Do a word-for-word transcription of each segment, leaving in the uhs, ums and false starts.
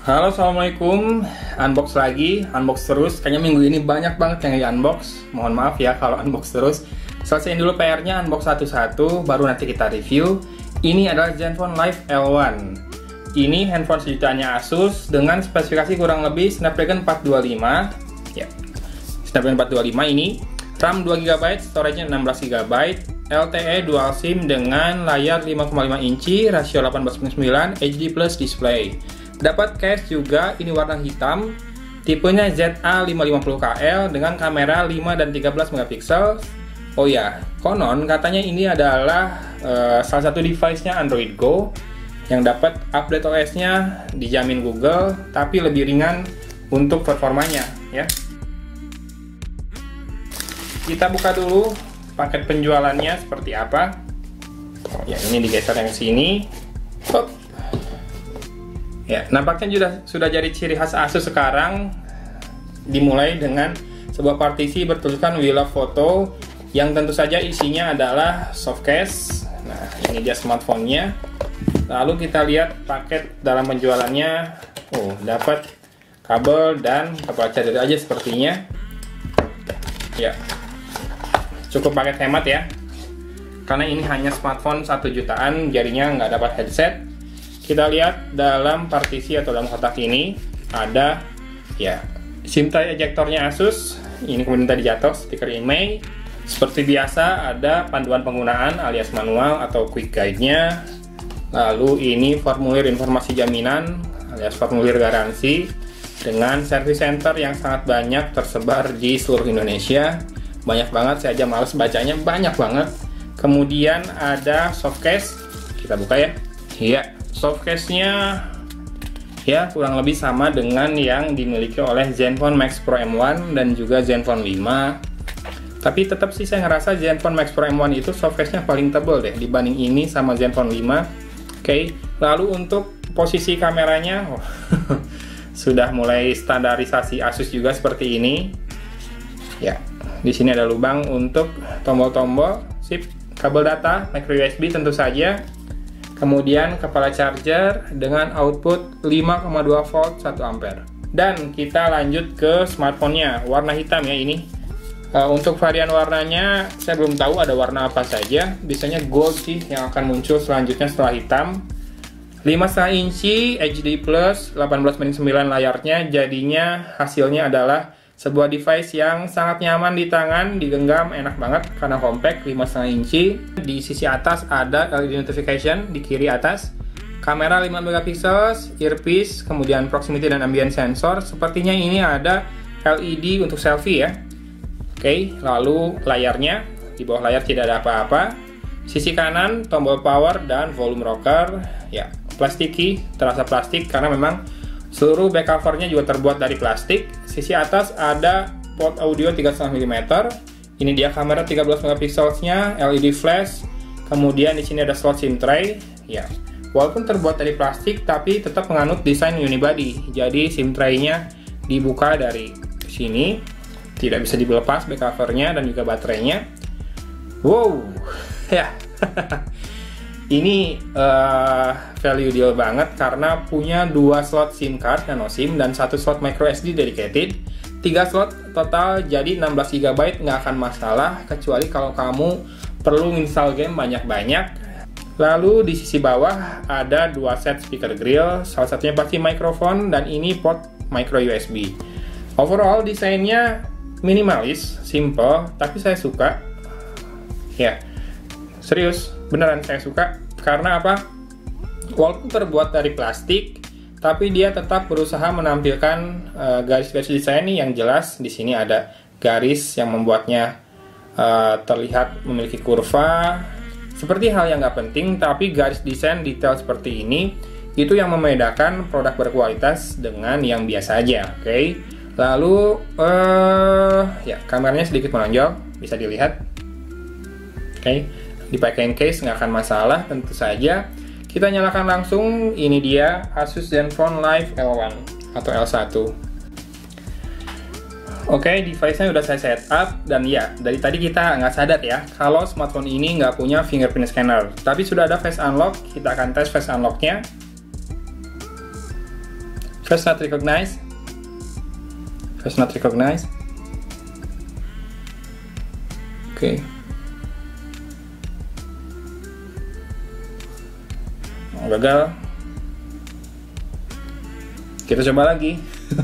Halo, assalamualaikum. Unbox lagi, unbox terus. Kayaknya minggu ini banyak banget yang di-unbox. Mohon maaf ya kalau unbox terus. Selesaiin dulu P R-nya, unbox satu-satu, baru nanti kita review. Ini adalah Zenfone Live L satu. Ini handphone sejutaannya Asus dengan spesifikasi kurang lebih Snapdragon empat dua lima. Ya, Snapdragon empat dua lima ini. RAM dua giga byte, storage-nya enam belas giga byte. L T E dual SIM dengan layar lima koma lima inci, rasio delapan belas koma sembilan, H D plus display. Dapat case juga, ini warna hitam, tipenya Z A lima lima nol K L dengan kamera lima dan tiga belas megapiksel. Oh ya, konon katanya ini adalah uh, salah satu device-nya Android Go yang dapat update O S-nya dijamin Google, tapi lebih ringan untuk performanya ya. Kita buka dulu paket penjualannya seperti apa. Oh ya, ini digeser yang sini. Hop. Ya, nampaknya sudah sudah jadi ciri khas Asus sekarang. Dimulai dengan sebuah partisi bertuliskan We Love Photo, yang tentu saja isinya adalah softcase. Nah, ini dia smartphone-nya. Lalu kita lihat paket dalam penjualannya. Oh, dapat kabel dan kepala charger aja sepertinya. Ya, cukup paket hemat ya. Karena ini hanya smartphone satu jutaan, jadinya nggak dapat headset. Kita lihat dalam partisi atau dalam kotak ini ada ya SIM tray ejectornya Asus. Ini kemudian tadi jatuh stiker I M E I. Seperti biasa ada panduan penggunaan alias manual atau quick guide-nya. Lalu ini formulir informasi jaminan alias formulir garansi dengan service center yang sangat banyak tersebar di seluruh Indonesia. Banyak banget, saya aja males bacanya, banyak banget. Kemudian ada softcase. Kita buka ya. Iya. Softcase-nya ya kurang lebih sama dengan yang dimiliki oleh Zenfone Max Pro M satu dan juga Zenfone lima. Tapi tetap sih saya ngerasa Zenfone Max Pro M satu itu softcase-nya paling tebal deh dibanding ini sama Zenfone lima. Oke, lalu untuk posisi kameranya oh, sudah mulai standarisasi Asus juga seperti ini. Ya, di sini ada lubang untuk tombol-tombol, sip, kabel data, micro U S B tentu saja. Kemudian kepala charger dengan output lima koma dua volt satu ampere. Dan kita lanjut ke smartphone-nya, warna hitam ya ini. Uh, untuk varian warnanya saya belum tahu ada warna apa saja. Biasanya gold sih yang akan muncul selanjutnya setelah hitam. lima koma lima inci H D plus, delapan belas banding sembilan layarnya. Jadinya hasilnya adalah sebuah device yang sangat nyaman di tangan, digenggam enak banget karena compact, lima koma lima inci. Di sisi atas ada L E D notification di kiri atas. Kamera lima megapiksel, earpiece, kemudian proximity dan ambient sensor. Sepertinya ini ada L E D untuk selfie ya. Oke, lalu layarnya, di bawah layar tidak ada apa-apa. Sisi kanan tombol power dan volume rocker. Ya, plastiki, terasa plastik karena memang seluruh back covernya juga terbuat dari plastik. Sisi atas ada port audio tiga koma lima milimeter. Ini dia kamera tiga belas megapikselnya, L E D flash. Kemudian di sini ada slot SIM tray. Ya, walaupun terbuat dari plastik, tapi tetap menganut desain unibody. Jadi SIM tray-nya dibuka dari sini, tidak bisa dilepas back covernya dan juga baterainya. Wow, ya. Ini uh, value deal banget karena punya dua slot SIM card nano SIM dan satu slot micro S D dedicated. Tiga slot total jadi enam belas giga byte, nggak akan masalah kecuali kalau kamu perlu install game banyak-banyak. Lalu di sisi bawah ada dua set speaker grill, salah satunya pasti mikrofon dan ini port micro U S B. Overall desainnya minimalis, simple, tapi saya suka. Ya, serius. Beneran saya suka karena apa? Walaupun terbuat dari plastik, tapi dia tetap berusaha menampilkan garis-garis uh, desain yang jelas. Di sini ada garis yang membuatnya uh, terlihat memiliki kurva. Seperti hal yang nggak penting, tapi garis desain detail seperti ini itu yang membedakan produk berkualitas dengan yang biasa aja. Oke. Okay? Lalu uh, ya kameranya sedikit menonjol, bisa dilihat. Oke. Okay. Dipakein case nggak akan masalah tentu saja. Kita nyalakan langsung. Ini dia Asus Zenfone Live L satu atau L satu. Oke, okay, device-nya udah saya set up dan ya dari tadi kita nggak sadar ya kalau smartphone ini nggak punya fingerprint scanner. Tapi sudah ada face unlock. Kita akan tes face unlock-nya. Face not recognize. Face not recognize. Oke. Okay. Gagal. Kita coba lagi.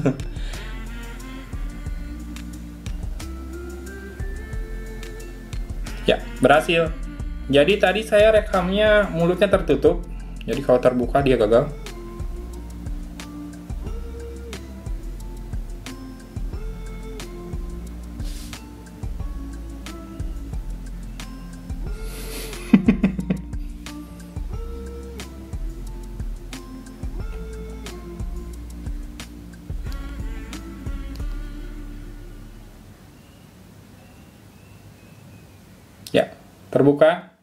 Ya, berhasil. Jadi tadi saya rekamnya mulutnya tertutup. Jadi kalau terbuka dia gagal. Ya, terbuka.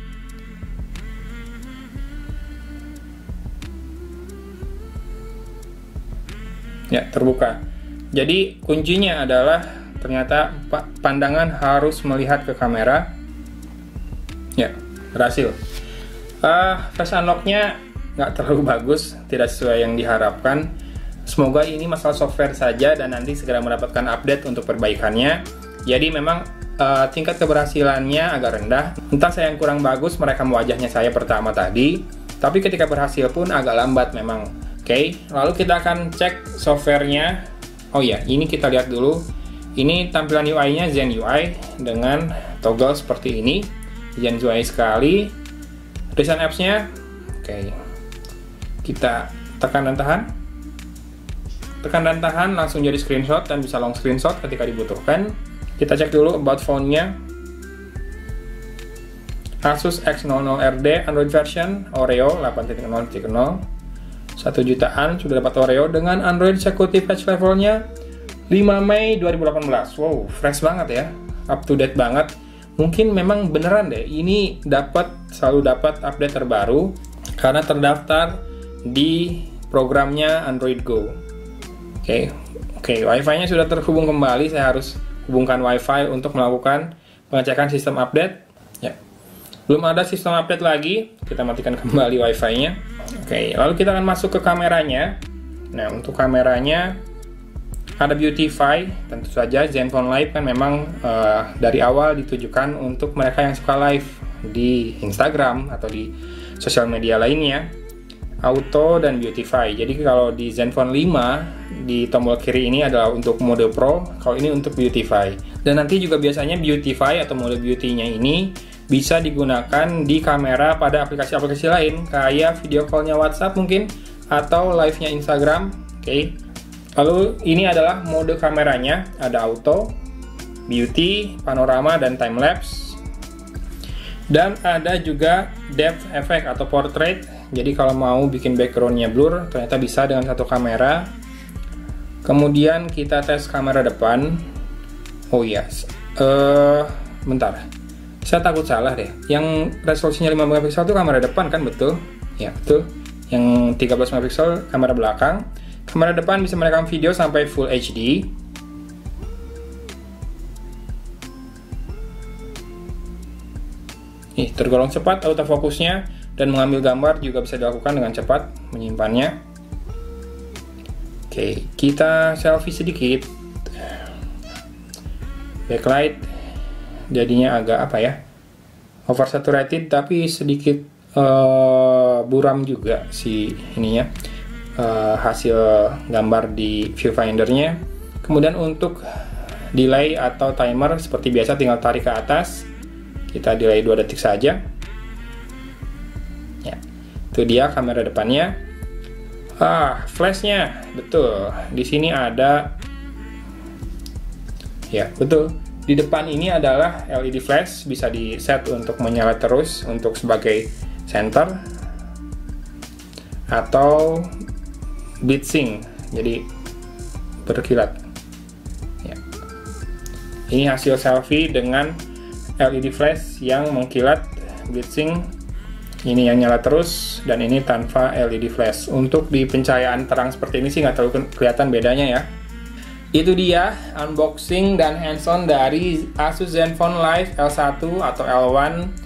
Ya, terbuka. Jadi kuncinya adalah ternyata pandangan harus melihat ke kamera. Ya, berhasil. Uh, face unlock-nya nggak terlalu bagus, tidak sesuai yang diharapkan. Semoga ini masalah software saja dan nanti segera mendapatkan update untuk perbaikannya. Jadi memang Uh, tingkat keberhasilannya agak rendah. Entah saya yang kurang bagus merekam wajahnya saya pertama tadi, tapi ketika berhasil pun agak lambat memang. Oke, okay. Lalu kita akan cek softwarenya. Oh ya, ini kita lihat dulu. Ini tampilan U I-nya Zen U I dengan toggle seperti ini. Zen U I sekali. Desain apps-nya, oke. Okay. Kita tekan dan tahan. Tekan dan tahan langsung jadi screenshot dan bisa long screenshot ketika dibutuhkan. Kita cek dulu about phone-nya. Asus X nol nol R D Android version Oreo delapan titik nol titik nol. satu jutaan sudah dapat Oreo dengan Android security patch levelnya lima Mei dua ribu delapan belas. Wow, fresh banget ya. Up to date banget. Mungkin memang beneran deh ini dapat selalu dapat update terbaru karena terdaftar di programnya Android Go. Oke. Okay. Oke, okay, Wi-Fi-nya sudah terhubung kembali. Saya harus hubungkan Wi-Fi untuk melakukan pengecekan sistem update. Ya, belum ada sistem update lagi. Kita matikan kembali Wi-Fi-nya. Oke, lalu kita akan masuk ke kameranya. Nah, untuk kameranya ada Beautify. Tentu saja Zenfone Live kan memang uh, dari awal ditujukan untuk mereka yang suka live di Instagram atau di sosial media lainnya. Auto dan Beautify. Jadi kalau di Zenfone lima di tombol kiri ini adalah untuk mode Pro, kalau ini untuk Beautify. Dan nanti juga biasanya Beautify atau mode Beauty-nya ini bisa digunakan di kamera pada aplikasi-aplikasi lain kayak video call-nya WhatsApp mungkin atau live-nya Instagram. Oke. Okay. Lalu ini adalah mode kameranya, ada Auto, Beauty, Panorama dan Time Lapse. Dan ada juga Depth Effect atau Portrait. Jadi kalau mau bikin backgroundnya blur, ternyata bisa dengan satu kamera. Kemudian kita tes kamera depan. Oh yes, uh, bentar. Saya takut salah deh. Yang resolusinya lima megapiksel itu kamera depan kan, betul? Ya betul. Yang tiga belas megapiksel kamera belakang. Kamera depan bisa merekam video sampai Full H D. Nih, tergolong cepat autofokusnya dan mengambil gambar juga bisa dilakukan dengan cepat menyimpannya. Oke, kita selfie sedikit. Backlight jadinya agak apa ya? Oversaturated tapi sedikit uh, buram juga si ininya. Uh, hasil gambar di viewfindernya. Kemudian untuk delay atau timer seperti biasa tinggal tarik ke atas. Kita delay dua detik saja. Ya, itu dia kamera depannya. Ah, flashnya, betul. Di sini ada, ya betul. Di depan ini adalah L E D flash, bisa di set untuk menyala terus untuk sebagai center atau blitzing, jadi berkilat. Ya. Ini hasil selfie dengan L E D flash yang mengkilat, blitzing. Ini yang nyala terus dan ini tanpa L E D flash. Untuk di pencahayaan terang seperti ini sih nggak terlalu kelihatan bedanya ya. Itu dia unboxing dan hands-on dari Asus Zenfone Live L satu atau L satu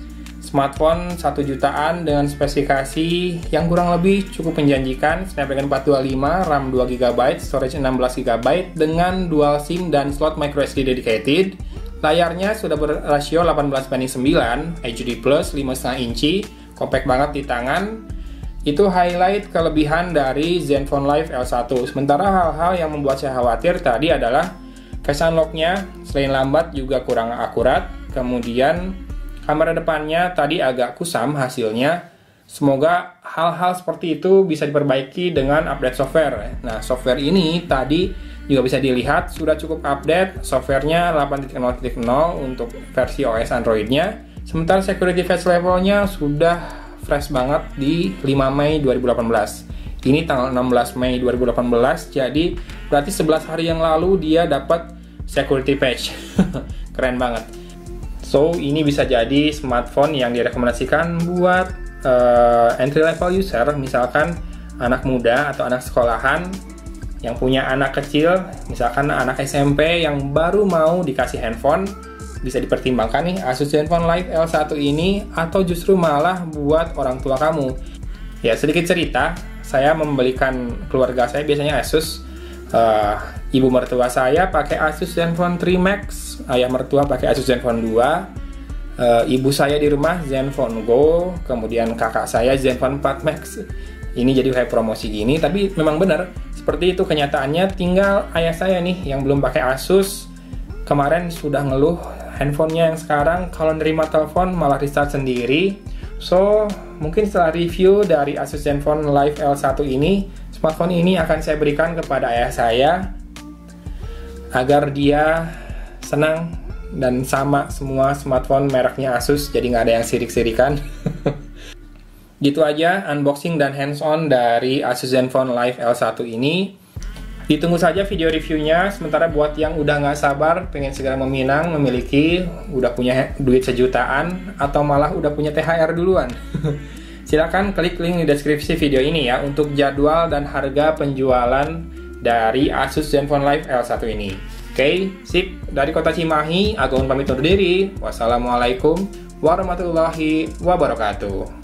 Smartphone satu jutaan dengan spesifikasi yang kurang lebih cukup menjanjikan. Snapdragon empat dua lima, RAM dua giga byte, storage enam belas giga byte dengan dual SIM dan slot microSD dedicated. Layarnya sudah berrasio delapan belas banding sembilan, H D plus, lima koma lima inci, compact banget di tangan. Itu highlight kelebihan dari Zenfone Live L satu. Sementara hal-hal yang membuat saya khawatir tadi adalah face unlock-nya selain lambat juga kurang akurat. Kemudian kamera depannya tadi agak kusam hasilnya. Semoga hal-hal seperti itu bisa diperbaiki dengan update software. Nah, software ini tadi juga bisa dilihat sudah cukup update. Softwarenya delapan titik nol titik nol untuk versi O S Android-nya. Sementara security patch levelnya sudah fresh banget di lima Mei dua ribu delapan belas. Ini tanggal enam belas Mei dua ribu delapan belas, jadi berarti sebelas hari yang lalu dia dapat security patch. Keren banget. So, ini bisa jadi smartphone yang direkomendasikan buat uh, entry level user, misalkan anak muda atau anak sekolahan yang punya anak kecil, misalkan anak S M P yang baru mau dikasih handphone, bisa dipertimbangkan nih Asus Zenfone Live L satu ini, atau justru malah buat orang tua kamu. Ya, sedikit cerita, saya membelikan keluarga saya biasanya Asus. Uh, ibu mertua saya pakai Asus Zenfone tiga Max, ayah mertua pakai Asus Zenfone dua, uh, ibu saya di rumah Zenfone Go, kemudian kakak saya Zenfone empat Max. Ini jadi kayak promosi gini, tapi memang benar seperti itu kenyataannya. Tinggal ayah saya nih yang belum pakai Asus, kemarin sudah ngeluh handphonenya yang sekarang kalau nerima telepon malah restart sendiri. So, mungkin setelah review dari Asus Zenfone Live L satu ini, smartphone ini akan saya berikan kepada ayah saya agar dia senang dan sama semua smartphone mereknya Asus, jadi nggak ada yang sirik-sirikan. Gitu aja unboxing dan hands-on dari Asus Zenfone Live L satu ini. Ditunggu saja video reviewnya. Sementara buat yang udah nggak sabar pengen segera meminang, memiliki, udah punya duit sejutaan, atau malah udah punya T H R duluan, silakan klik link di deskripsi video ini ya untuk jadwal dan harga penjualan dari Asus Zenfone Live L satu ini. Oke, sip. Dari kota Cimahi, Agung pamit undur diri. Wassalamualaikum warahmatullahi wabarakatuh.